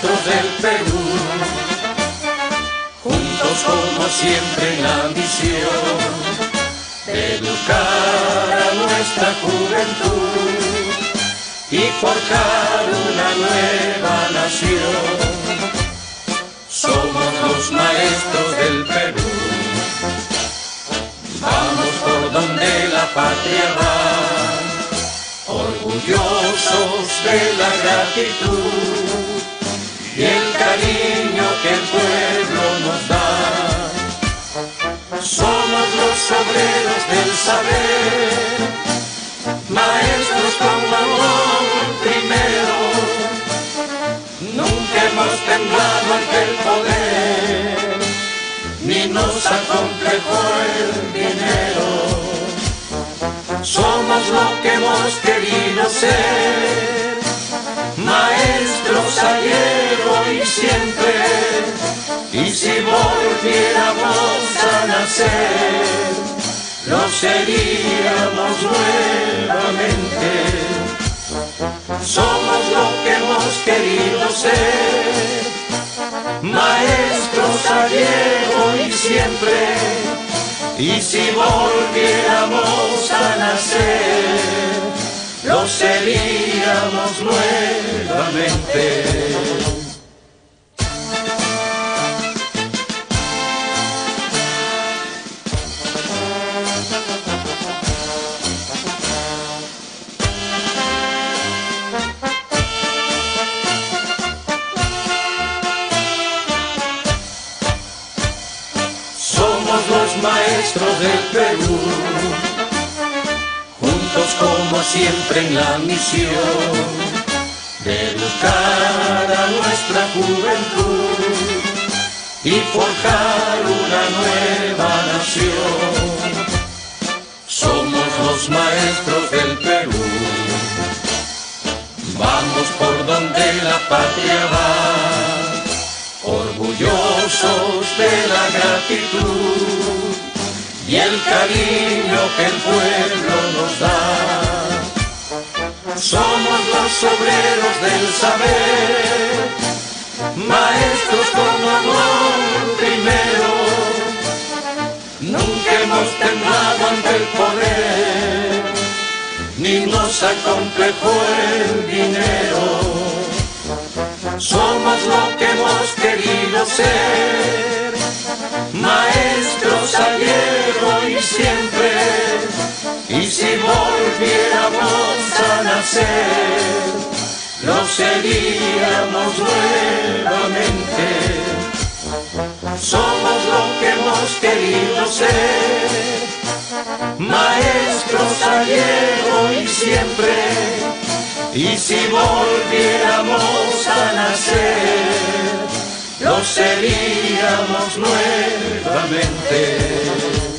maestros del Perú, juntos como siempre en la misión de educar a nuestra juventud y forjar una nueva nación. Somos los maestros del Perú, vamos por donde la patria va, orgullosos de la gratitud y el cariño que el pueblo nos da. Somos los obreros del saber, maestros con amor primero. Nunca hemos temblado ante el poder, ni nos acomplejó el dinero. Somos lo que hemos querido ser, maestros ayer, hoy, siempre. Y si volviéramos a nacer, lo seríamos nuevamente. Somos lo que hemos querido ser, maestros ayer, hoy, siempre. Y si volviéramos a nacer, lo seríamos nuevamente. Somos los maestros del Perú, juntos como siempre en la misión de educar a nuestra juventud y forjar una nueva nación. Somos los maestros del Perú, vamos por donde la patria va, orgullosos de la gratitud y el cariño que el pueblo nos da. Somos los obreros del saber, maestros con amor primero. Nunca hemos temblado ante el poder, ni nos acomplejó el dinero. Somos lo que hemos querido ser, maestros ayer, hoy, siempre. Y si volviéramos a nacer, lo seríamos nuevamente. Somos lo que hemos querido ser, maestros ayer, hoy, siempre. Y si volviéramos a nacer, lo seríamos nuevamente.